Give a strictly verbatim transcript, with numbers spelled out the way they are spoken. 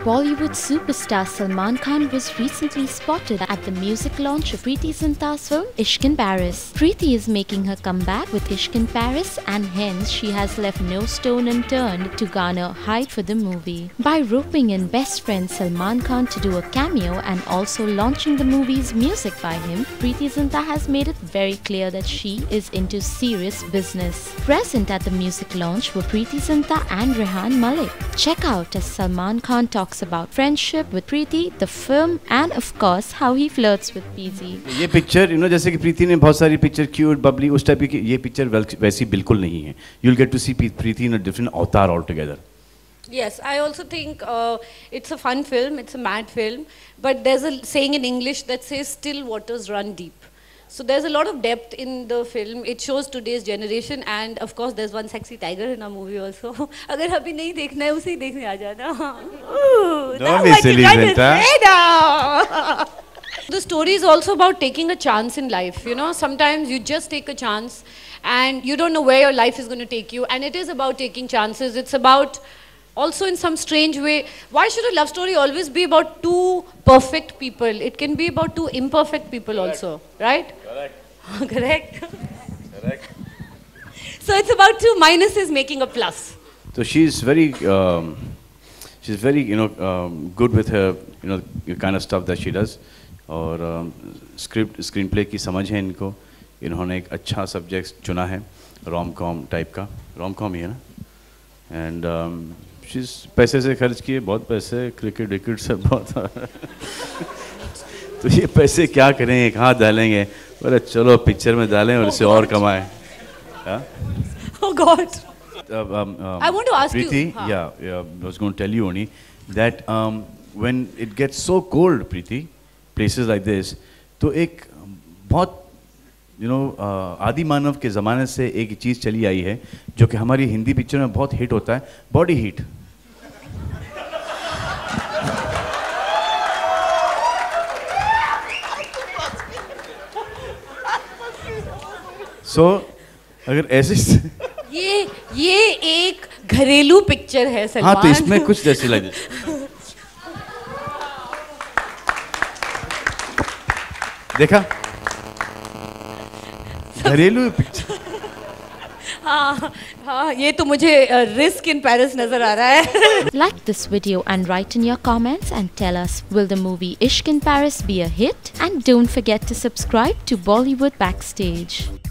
Bollywood superstar Salman Khan was recently spotted at the music launch of Preity Zinta's film Ishq in Paris. Preity is making her comeback with Ishq in Paris, and hence she has left no stone unturned to garner hype for the movie. By roping in best friend Salman Khan to do a cameo and also launching the movie's music by him, Preity Zinta has made it very clear that she is into serious business. Present at the music launch were Preity Zinta and Rehan Malik. Check out as Salman Khan talks about friendship with Preity, the film, and of course how he flirts with P Z. ये picture, you know, जैसे कि प्रीति ने बहुत सारी picture cute, Babli, उस type की, ये picture वैसी बिल्कुल नहीं है. You'll get to see Preeti in a different avatar altogether. Yes, I also think uh, it's a fun film, it's a mad film, but there's a saying in English that says still waters run deep. So there's a lot of depth in the film. It shows today's generation, and of course there's one sexy tiger in our movie also. अगर अभी नहीं देखना है उसे ही देखने आ जाना. Don't be silly, Zinta. The story is also about taking a chance in life. You know, sometimes you just take a chance, and you don't know where your life is going to take you. And it is about taking chances. It's about also in some strange way, why should a love story always be about two perfect people? It can be about two imperfect people. Correct. Also, right? Correct. Correct. Correct. So it's about two minuses making a plus. So she's very, um, she's very, you know, um, good with her, you know, the kind of stuff that she does. और um, script, screenplay की समझ है इनको. इन्होंने एक अच्छा subject चुना है, rom-com type का. rom-com ही है ना? And um, she's पैसे से खर्च किए, बहुत पैसे, क्रिकेट विकेट सब बहुत. तो ये पैसे क्या करेंगे, कहाँ डालेंगे? बोले चलो पिक्चर में डालें और इसे और कमाएं. Oh God. Uh, um, um, I want to ask Preeti, you. Huh. Yeah, yeah, I was going to tell you only that um, when it gets so cold, Preeti, places like this, तो एक बहुत you know आदि मानव के ज़माने से एक चीज़ चली आई है जो कि हमारी हिंदी पिक्चर में बहुत हिट होता है, बॉडी हीट. सो अगर ऐसे ये ये एक घरेलू पिक्चर है सलमान. हाँ, तो इसमें कुछ जैसे लगे. देखा घरेलू पिक्चर. हाँ हाँ, ये तो मुझे रिस्क इन पेरिस नजर आ रहा है. Like this video and write in your comments and tell us, will the movie Ishq in Paris be a hit? And don't forget to subscribe to Bollywood Backstage.